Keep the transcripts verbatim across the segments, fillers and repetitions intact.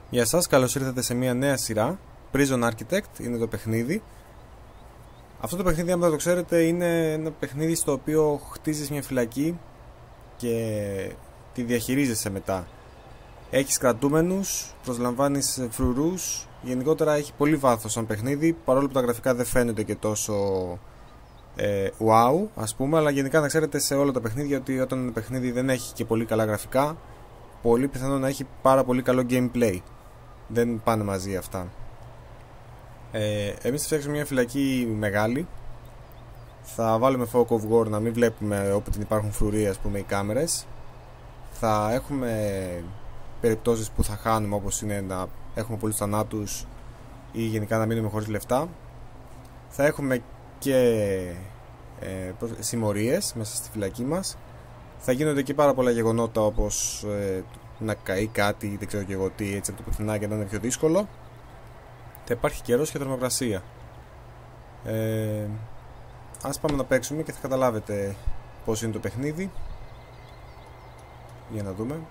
Γεια σας, καλώς ήρθατε σε μια νέα σειρά. Prison Architect είναι το παιχνίδι. Αυτό το παιχνίδι, αν δεν το ξέρετε, είναι ένα παιχνίδι στο οποίο χτίζεις μια φυλακή και τη διαχειρίζεσαι μετά. Έχεις κρατούμενους, προσλαμβάνεις φρουρούς. Γενικότερα έχει πολύ βάθος σαν παιχνίδι, παρόλο που τα γραφικά δεν φαίνονται και τόσο ε, wow, ας πούμε. Αλλά γενικά να ξέρετε σε όλα τα παιχνίδια ότι όταν ένα παιχνίδι δεν έχει και πολύ καλά γραφικά, πολύ πιθανό να έχει πάρα πολύ καλό gameplay. Δεν πάνε μαζί αυτά. ε, Εμείς θα φτιάξουμε μια φυλακή μεγάλη. Θα βάλουμε fog of war, να μην βλέπουμε όπου την υπάρχουν φρουροί, ας πούμε, οι κάμερες. Θα έχουμε περιπτώσεις που θα χάνουμε, όπως είναι να έχουμε πολλούς θανάτους ή γενικά να μείνουμε χωρίς λεφτά. Θα έχουμε και ε, συμμορίες μέσα στη φυλακή μας. Θα γίνονται και πάρα πολλά γεγονότα, όπως ε, να καεί κάτι, δεν ξέρω και εγώ τι, έτσι από το πουθενά, και να είναι πιο δύσκολο. Θα υπάρχει καιρός και θερμοκρασία. ε, Ας πάμε να παίξουμε και θα καταλάβετε πώς είναι το παιχνίδι. Για να δούμε.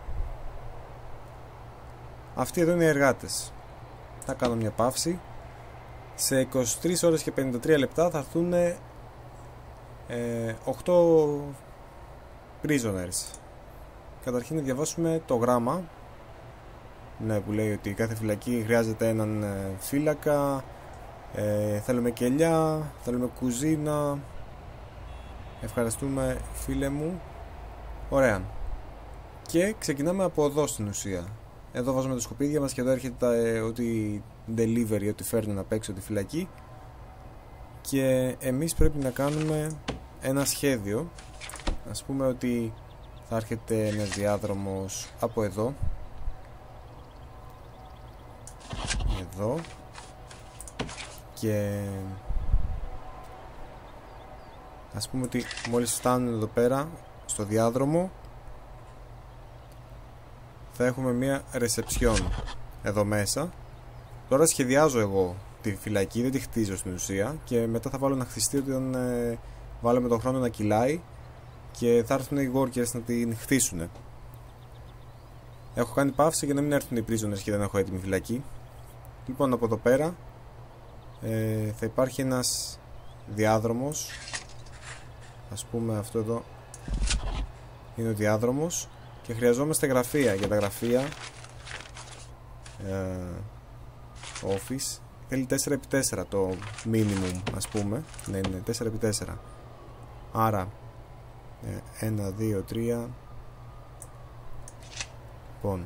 Αυτοί εδώ είναι οι εργάτες. Θα κάνω μια παύση. Σε είκοσι τρεις ώρες και πενήντα τρία λεπτά θα έρθουν ε, οκτώ prisoners. Καταρχήν να διαβάσουμε το γράμμα, ναι, που λέει ότι κάθε φυλακή χρειάζεται έναν φύλακα. ε, Θέλουμε κελιά, θέλουμε κουζίνα. Ευχαριστούμε, φίλε μου. Ωραία. Και ξεκινάμε από εδώ στην ουσία. Εδώ βάζουμε τα σκουπίδια μας και εδώ έρχεται τα, ε, ότι delivery, ότι φέρνουν απ' έξω τη φυλακή. Και εμείς πρέπει να κάνουμε ένα σχέδιο. Ας πούμε ότι θα έρχεται ένας διάδρομος από εδώ, εδώ, και ας πούμε ότι μόλις φτάνουν εδώ πέρα στο διάδρομο θα έχουμε μια reception εδώ μέσα. Τώρα σχεδιάζω εγώ τη φυλακή, δεν τη χτίζω στην ουσία, και μετά θα βάλω να χτιστεί όταν ε, βάλουμε τον χρόνο να κυλάει και θα έρθουν οι workers να την χτίσουν. Έχω κάνει παύση για να μην έρθουν οι prisoners και δεν έχω έτοιμη φυλακή. Λοιπόν, από εδώ πέρα ε, θα υπάρχει ένας διάδρομος. Ας πούμε αυτό εδώ είναι ο διάδρομος και χρειαζόμαστε γραφεία. Για τα γραφεία ε, office θέλει τέσσερα επί τέσσερα το minimum, ας πούμε. Ναι, είναι τέσσερα επί τέσσερα. Άρα ένα, δύο, τρία. Λοιπόν,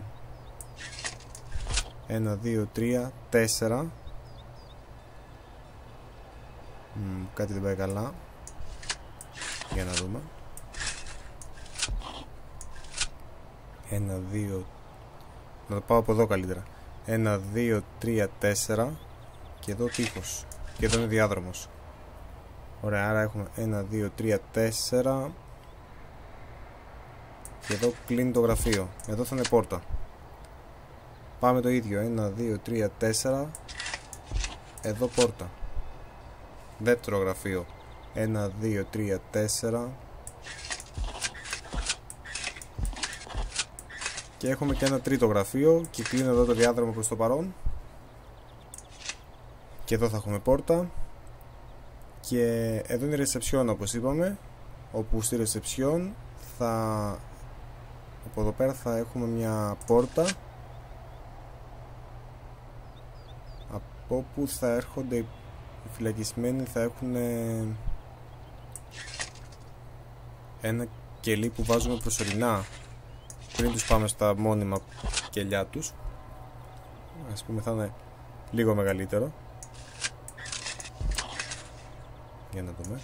ένα, δύο, τρία, τέσσερα. Μ, κάτι δεν πάει καλά. Για να δούμε. Ένα, δύο. Να το πάω από εδώ καλύτερα. Ένα, δύο, τρία, τέσσερα. Και εδώ τείχος. Και εδώ είναι διάδρομος. Ωραία, άρα έχουμε ένα, δύο, τρία, τέσσερα. Και εδώ κλείνει το γραφείο. Εδώ θα είναι πόρτα. Πάμε το ίδιο. ένα, δύο, τρία, τέσσερα. Εδώ πόρτα. Δεύτερο γραφείο. ένα, δύο, τρία, τέσσερα. Και έχουμε και ένα τρίτο γραφείο. Και κλείνω εδώ το διάδρομο προς το παρόν. Και εδώ θα έχουμε πόρτα. Και εδώ είναι η reception, όπως είπαμε. Όπου στη reception θα... από εδώ πέρα θα έχουμε μια πόρτα από όπου θα έρχονται οι φυλακισμένοι. Θα έχουν ένα κελί που βάζουμε προσωρινά πριν τους πάμε στα μόνιμα κελιά τους. Ας πούμε θα είναι λίγο μεγαλύτερο. Για να δούμε.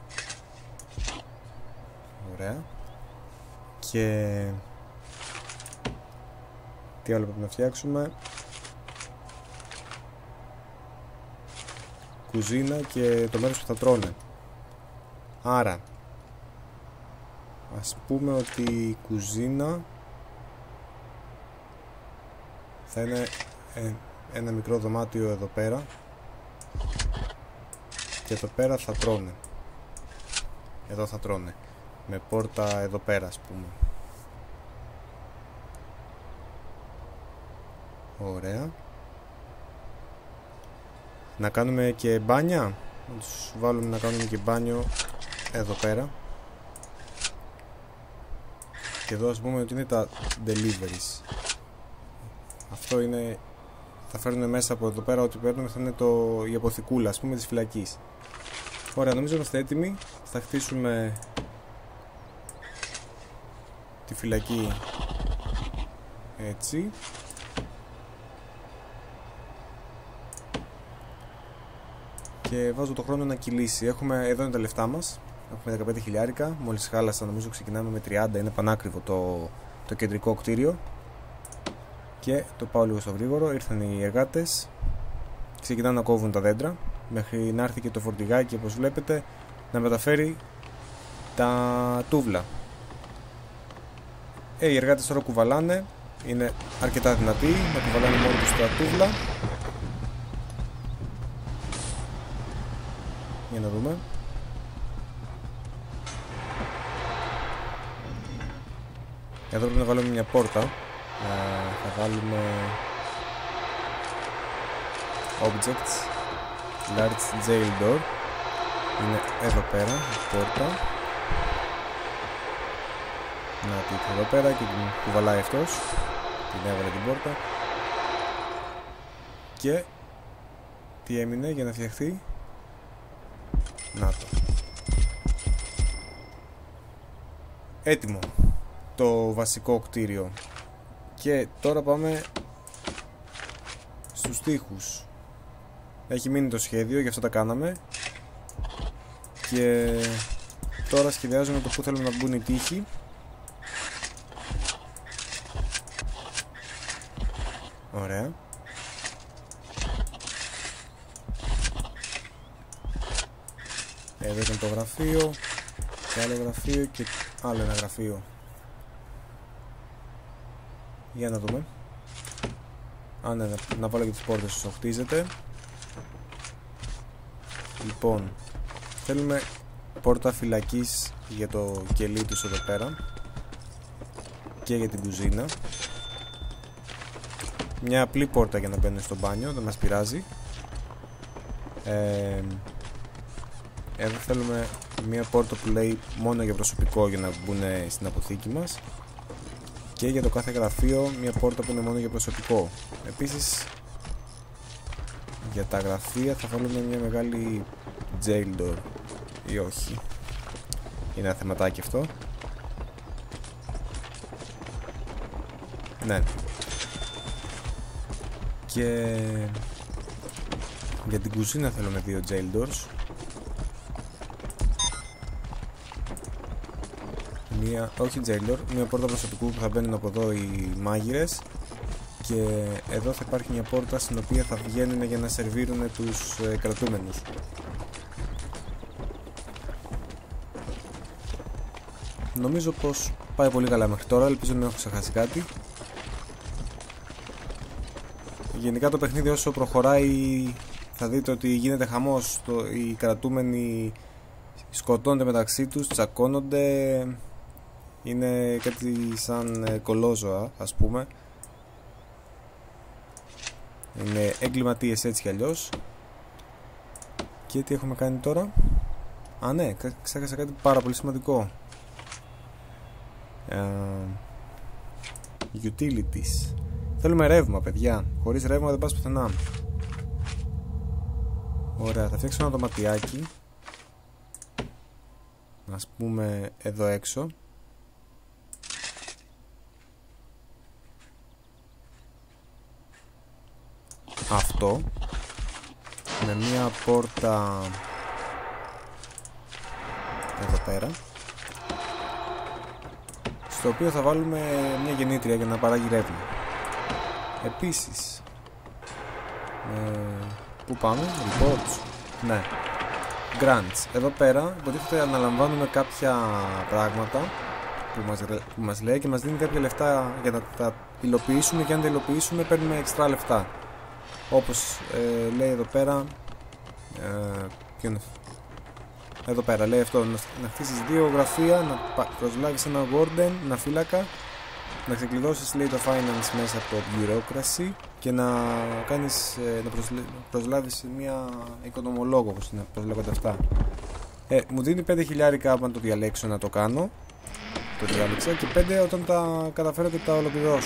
Ωραία. Και τι άλλο πρέπει να φτιάξουμε? Κουζίνα και το μέρος που θα τρώνε. Άρα ας πούμε ότι η κουζίνα θα είναι ένα μικρό δωμάτιο εδώ πέρα. Και εδώ πέρα θα τρώνε. Εδώ θα τρώνε. Με πόρτα εδώ πέρα, ας πούμε. Ωραία. Να κάνουμε και μπάνια. Να τους βάλουμε να κάνουμε και μπάνιο εδώ πέρα. Και εδώ ας πούμε ότι είναι τα deliveries. Αυτό είναι... θα φέρνουν μέσα από εδώ πέρα, ό,τι παίρνουμε θα είναι το... η αποθηκούλα ας πούμε της φυλακής. Ωραία, νομίζω είμαστε έτοιμοι. Θα χτίσουμε τη φυλακή έτσι. Και βάζω το χρόνο να κυλήσει. Έχουμε, εδώ είναι τα λεφτά μας. Έχουμε δεκαπέντε χιλιάρικα. Μόλις χάλασα, νομίζω ξεκινάμε με τριάντα. Είναι πανάκριβο το, το κεντρικό κτίριο. Και το πάω λίγο στο γρήγορο. Ήρθαν οι εργάτες. Ξεκινάνε να κόβουν τα δέντρα. Μέχρι να έρθει και το φορτηγάκι, όπως βλέπετε, να μεταφέρει τα τούβλα. Ε, οι εργάτες τώρα κουβαλάνε. Είναι αρκετά δυνατοί. Να κουβαλάνε μόνο τους τα τούβλα. Για να δούμε. Εδώ πρέπει να βάλουμε μια πόρτα. Uh, θα βάλουμε Objects Large Jail Door. Είναι εδώ πέρα η πόρτα. Να την εδώ πέρα και την κουβαλάει αυτός. Την έβαλε την πόρτα. Και τι έμεινε για να φτιαχτεί? Να το. Έτοιμο το βασικό κτίριο. Και τώρα πάμε στους τοίχους. Έχει μείνει το σχέδιο, γι' αυτό τα κάναμε. Και τώρα σχεδιάζουμε το που θέλουμε να μπουν οι τοίχοι. Ωραία. Εδώ ήταν το γραφείο. Και άλλο γραφείο και άλλο ένα γραφείο. Για να δούμε. Α, ναι, να βάλω και τις πόρτες όσο χτίζεται. Λοιπόν, θέλουμε πόρτα φυλακής για το κελί τους εδώ πέρα. Και για την κουζίνα. Μια απλή πόρτα για να μπαίνουν στο μπάνιο, δεν μας πειράζει. ε, Εδώ θέλουμε μια πόρτα που λέει μόνο για προσωπικό, για να μπουν στην αποθήκη μας. Και για το κάθε γραφείο μια πόρτα που είναι μόνο για προσωπικό. Επίσης για τα γραφεία θα βάλουμε μια μεγάλη jail door. Ή όχι, είναι ένα θεματάκι αυτό. Ναι. Και για την κουζίνα θέλουμε δύο jail doors. Μία, όχι jail door, μία πόρτα προσωπικού που θα μπαίνουν από εδώ οι μάγειρες. Και εδώ θα υπάρχει μια πόρτα στην οποία θα βγαίνουν για να σερβίρουν τους ε, κρατούμενους. Νομίζω πως πάει πολύ καλά μέχρι τώρα, ελπίζω να μην έχω ξεχάσει κάτι. Γενικά το παιχνίδι όσο προχωράει θα δείτε ότι γίνεται χαμός. Το, οι κρατούμενοι σκοτώνται μεταξύ τους, τσακώνονται. Είναι κάτι σαν κολόζωα ας πούμε. Είναι εγκληματίες έτσι κι αλλιώς. Και τι έχουμε κάνει τώρα? Α, ναι, ξέχασα κάτι πάρα πολύ σημαντικό. uh, Utilities. Θέλουμε ρεύμα, παιδιά. Χωρίς ρεύμα δεν πας πουθενά. Ωραία, θα φτιάξω ένα δωματιάκι. Ας πούμε εδώ έξω. Αυτό. Με μία πόρτα εδώ πέρα, στο οποίο θα βάλουμε μια γεννήτρια για να παράγει ρεύμα. Επίσης ε, πού πάμε? Reports. Ναι, grants. Εδώ πέρα υποτίθεται αναλαμβάνουμε κάποια πράγματα που μας, που μας λέει και μας δίνει κάποια λεφτά για να τα υλοποιήσουμε, και αν τα υλοποιήσουμε παίρνουμε εξτρά λεφτά. Όπως ε, λέει εδώ πέρα, ε, ποιο είναι? Εδώ πέρα λέει αυτό, να, να χτίσεις δύο γραφεία, να προσλάβεις ένα warden, ένα φύλακα, να ξεκλειδώσεις λέει το finance μέσα από το bureaucracy και να κάνεις, να προσλάβεις μια οικονομολόγο, όπως είναι, πώς λέγονται αυτά. Ε, μου δίνει πέντε χιλιάρικα αν το διαλέξω να το κάνω. Το διάλεξα, και πέντε όταν τα καταφέρω και τα ολοκληρώσω.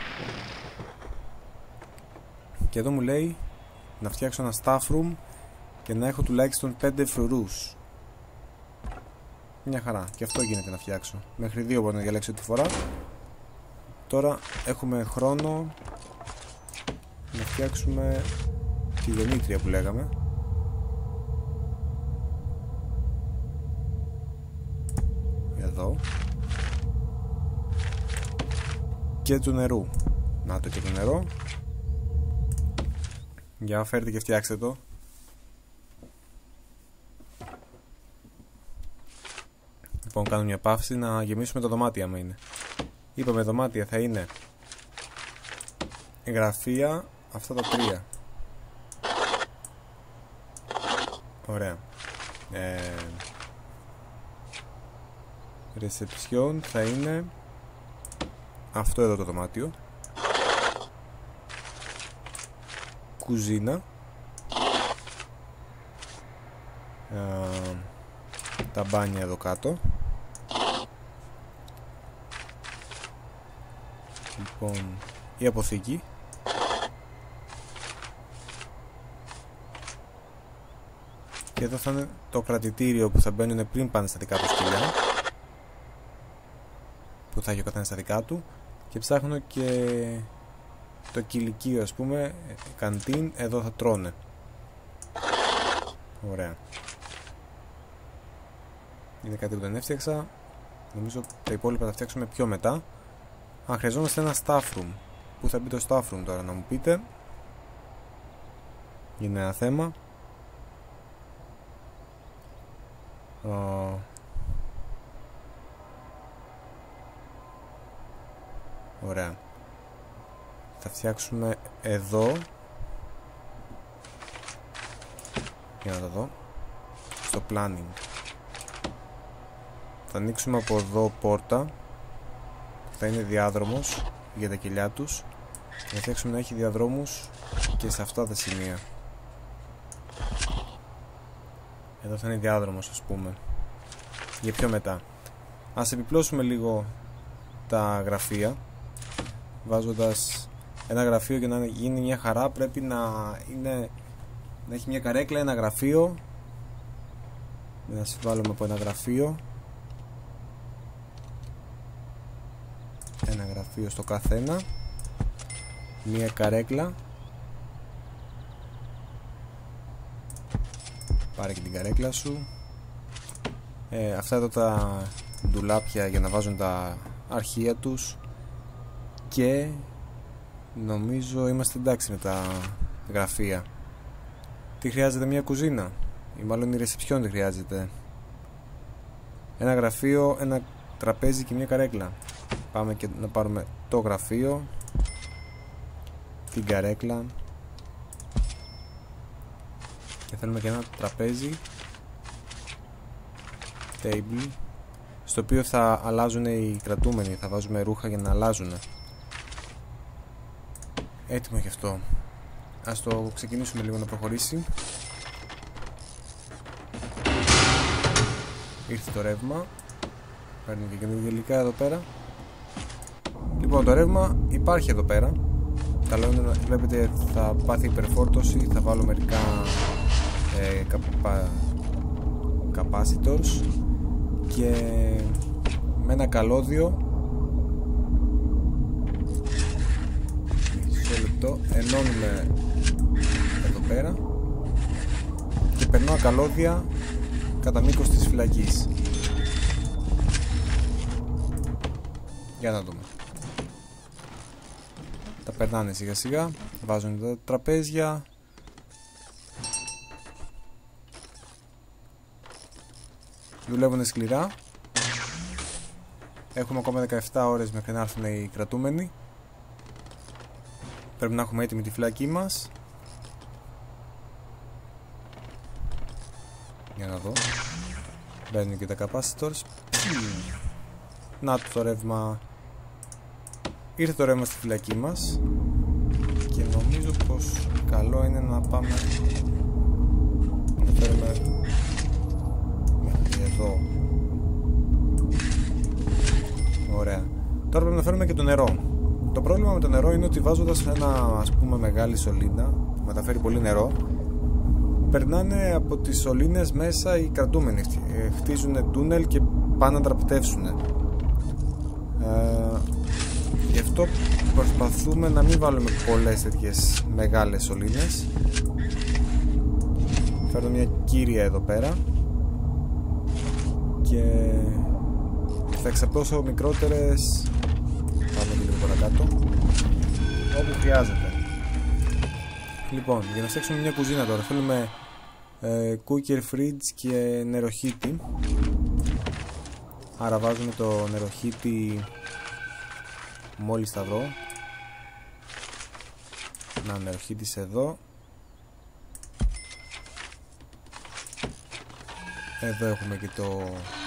Και εδώ μου λέει να φτιάξω ένα staff room και να έχω τουλάχιστον πέντε φρουρούς. Μια χαρά, και αυτό γίνεται να φτιάξω. Μέχρι δύο μπορώ να διαλέξω τη φορά. Τώρα έχουμε χρόνο να φτιάξουμε τη Δημήτρια που λέγαμε. Εδώ. Και του νερού. Να το, και το νερό. Για φέρτε και φτιάξτε το. Λοιπόν, κάνω μια παύση να γεμίσουμε τα δωμάτια άμα είναι. Είπαμε δωμάτια θα είναι γραφεία, αυτά τα τρία. Ωραία. ε, Ρεσεψιόν θα είναι αυτό εδώ το δωμάτιο. Κουζίνα. ε, Τα μπάνια εδώ κάτω. Λοιπόν, η αποθήκη. Και εδώ θα είναι το κρατητήριο που θα μπαίνουν πριν πάνε στα δικά του σκυλιά, που θα έχει ο καθένας στα δικά του. Και ψάχνω και το κηλικείο, ας πούμε, καντίν, εδώ θα τρώνε. Ωραία. Είναι κάτι που δεν έφτιαξα. Νομίζω τα υπόλοιπα θα φτιάξουμε πιο μετά. Α, χρειαζόμαστε ένα staff room. Πού θα μπει το staff room τώρα, να μου πείτε. Είναι ένα θέμα. Uh, ωραία. Θα φτιάξουμε εδώ. Για να το δω. Στο planning. Θα ανοίξουμε από εδώ πόρτα. Θα είναι διάδρομος για τα κελιά τους. Θα φτιάξουμε να έχει διαδρόμους και σε αυτά τα σημεία. Εδώ θα είναι διάδρομος, ας πούμε, για πιο μετά. Ας επιπλώσουμε λίγο τα γραφεία, βάζοντας ένα γραφείο. Για να γίνει μια χαρά πρέπει να, είναι, να έχει μια καρέκλα, ένα γραφείο. Να συμβάλλουμε από ένα γραφείο. Ένα γραφείο στο καθένα. Μια καρέκλα. Πάρε και την καρέκλα σου. ε, Αυτά εδώ τα ντουλάπια για να βάζουν τα αρχεία τους. Και νομίζω είμαστε εντάξει με τα γραφεία. Τι χρειάζεται? Μια κουζίνα, ή μάλλον η ρεσεψιόν τι χρειάζεται? Ένα γραφείο, ένα τραπέζι και μια καρέκλα. Πάμε και να πάρουμε το γραφείο, την καρέκλα, και θέλουμε και ένα τραπέζι, table, στο οποίο θα αλλάζουν οι κρατούμενοι. Θα βάζουμε ρούχα για να αλλάζουν. Έτοιμο και αυτό. Ας το ξεκινήσουμε λίγο να προχωρήσει. Ήρθε το ρεύμα. Παίρνει και καινούργια υλικά εδώ πέρα. Λοιπόν, το ρεύμα υπάρχει εδώ πέρα. Καλό είναι να βλέπετε, θα πάθει υπερφόρτωση. Θα βάλω μερικά ε, καπα... capacitors. Και με ένα καλώδιο, μισό λεπτό, ενώνουμε εδώ πέρα και περνάω καλώδια κατά μήκος της φυλακής. Για να δούμε. Τα περνάνε σιγά σιγά. Βάζουν τα τραπέζια. Δουλεύουν σκληρά. Έχουμε ακόμα δεκαεπτά ώρες μέχρι να έρθουν οι κρατούμενοι. Πρέπει να έχουμε έτοιμη τη φυλακή μας. Για να δω. Μπαίνουν και τα capacitors. Να το ρεύμα. Ήρθε το ρεύμα στη φυλακή μας. και νομίζω πως καλό είναι να πάμε να φέρουμε μέχρι εδώ. Ωραία. Τώρα πρέπει να φέρουμε και το νερό. Το πρόβλημα με το νερό είναι ότι βάζοντας ένα, ας πούμε, μεγάλη σωλήνα που μεταφέρει πολύ νερό, περνάνε από τις σωλήνες μέσα οι κρατούμενοι, χτίζουν τούνελ και πάνε να τραπετεύσουν. Ε, γι' αυτό προσπαθούμε να μην βάλουμε πολλές τέτοιες μεγάλες σωλήνες. Φέρνω μια κύρια εδώ πέρα και θα εξαπλώσω μικρότερες. Πάμε και λίγο παρακάτω όπου χρειάζεται. Λοιπόν, για να φτιάξουμε μια κουζίνα τώρα θέλουμε ε, cooker, fridge και νεροχύτη. Άρα βάζουμε το νεροχύτη μόλις θα βρω. Να, νεροχύτης εδώ. Εδώ έχουμε και το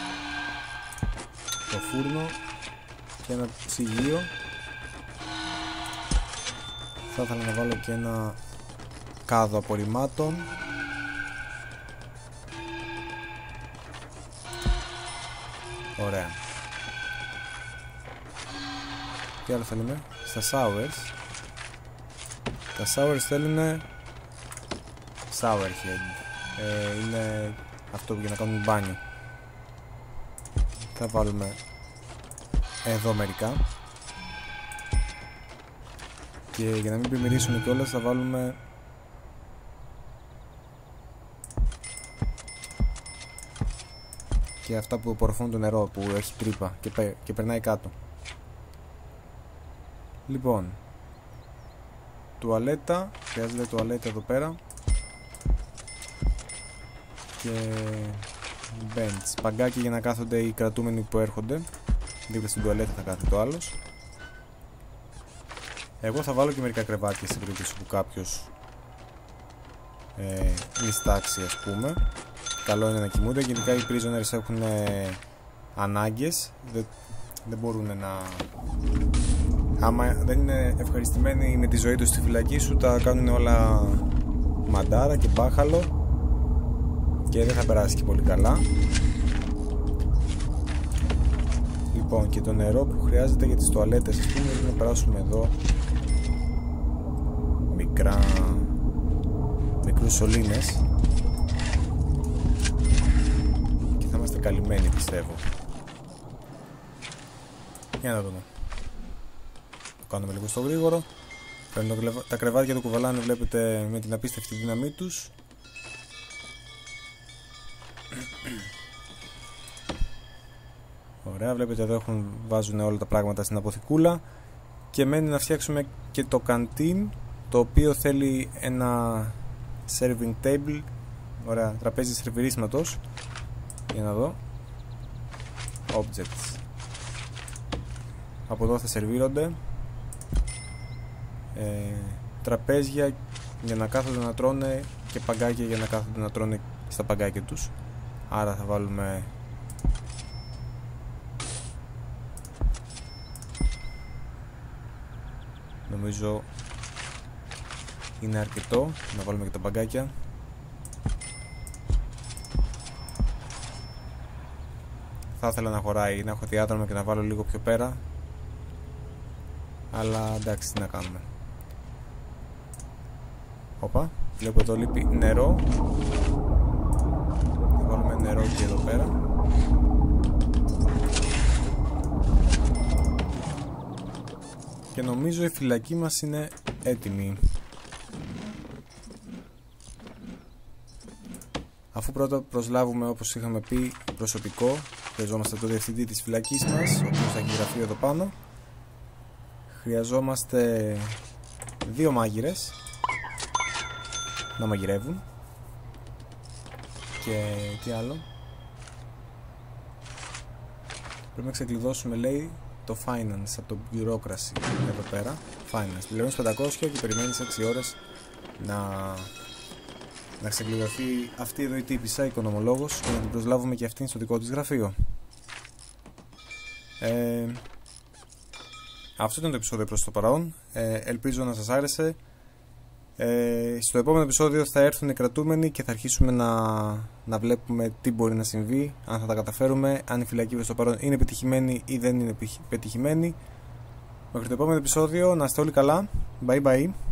το φούρνο και ένα ψυγείο. Θα ήθελα να βάλω και ένα κάδο απορριμμάτων. Ωραία. Τι άλλο θέλουμε? Στα showers. Τα showers θέλουν shower head. Ε, είναι αυτό που για να κάνουμε μπάνιο. Θα βάλουμε εδώ μερικά. Και για να μην πλημμυρίσουμε κιόλας θα βάλουμε και αυτά που απορροφούν το νερό που έχει τρύπα και, πε, και περνάει κάτω. Λοιπόν, τουαλέτα, χρειάζεται τουαλέτα εδώ πέρα και bench, παγκάκι για να κάθονται οι κρατούμενοι που έρχονται. Δίπλα στην τουαλέτα θα κάθεται το άλλος. Εγώ θα βάλω και μερικά κρεβάτια στην περίπτωση που κάποιος ε, νηστάξει, ας πούμε. Καλό είναι να κοιμούνται. Γενικά οι prisoners έχουν ε, ανάγκες. Δεν, δεν μπορούν να... Άμα δεν είναι ευχαριστημένοι με τη ζωή τους στη φυλακή σου, τα κάνουν όλα μαντάρα και μπάχαλο και δεν θα περάσει και πολύ καλά. Λοιπόν, και το νερό που χρειάζεται για τις τουαλέτες, ας πούμε, να περάσουμε εδώ μικρά μικρούς σωλήνες και θα είμαστε καλυμμένοι, πιστεύω. Για να δούμε. Το κάνουμε λίγο στο γρήγορο. Τα κρεβάτια του κουβαλάνε, βλέπετε, με την απίστευτη δύναμή τους. Ωραία, βλέπετε εδώ έχουν, βάζουν όλα τα πράγματα στην αποθηκούλα. Και μένει να φτιάξουμε και το καντίν, το οποίο θέλει ένα serving table. Ωραία, τραπέζι σερβιρίσματος. Για να δω. Objects. Από εδώ θα σερβίρονται ε, τραπέζια για να κάθονται να τρώνε και παγκάκια για να κάθονται να τρώνε στα παγκάκια τους. Άρα θα βάλουμε νομίζω είναι αρκετό να βάλουμε και τα παγκάκια. Θα ήθελα να χωράει, να έχω διάδρομο και να βάλω λίγο πιο πέρα, αλλά εντάξει, τι να κάνουμε. Όπα, βλέπω εδώ λείπει νερό. Θα βάλουμε νερό και εδώ πέρα. Και νομίζω η φυλακή μας είναι έτοιμη. Αφού πρώτα προσλάβουμε, όπως είχαμε πει, προσωπικό, χρειαζόμαστε το διευθυντή της φυλακής μας, ο οποίος θα έχει γραφείο εδώ πάνω. Χρειαζόμαστε δύο μάγειρες να μαγειρεύουν. Και τι άλλο? Πρέπει να ξεκλειδώσουμε, λέει, το finance από το bureaucracy εδώ πέρα. Finance. Πληρώνεις πεντακόσια και περιμένεις έξι ώρες να, να ξεκλειδωθεί αυτή εδώ η τύπισσα, οικονομολόγος, και να την προσλάβουμε και αυτήν στο δικό της γραφείο. Ε, αυτό ήταν το επεισόδιο προς το παρόν. Ε, ελπίζω να σας άρεσε. Ε, στο επόμενο επεισόδιο θα έρθουν οι κρατούμενοι και θα αρχίσουμε να, να βλέπουμε τι μπορεί να συμβεί, αν θα τα καταφέρουμε, αν η φυλακή προς το παρόν είναι επιτυχημένη ή δεν είναι επιτυχημένη. Μέχρι το επόμενο επεισόδιο, να είστε όλοι καλά. Bye bye.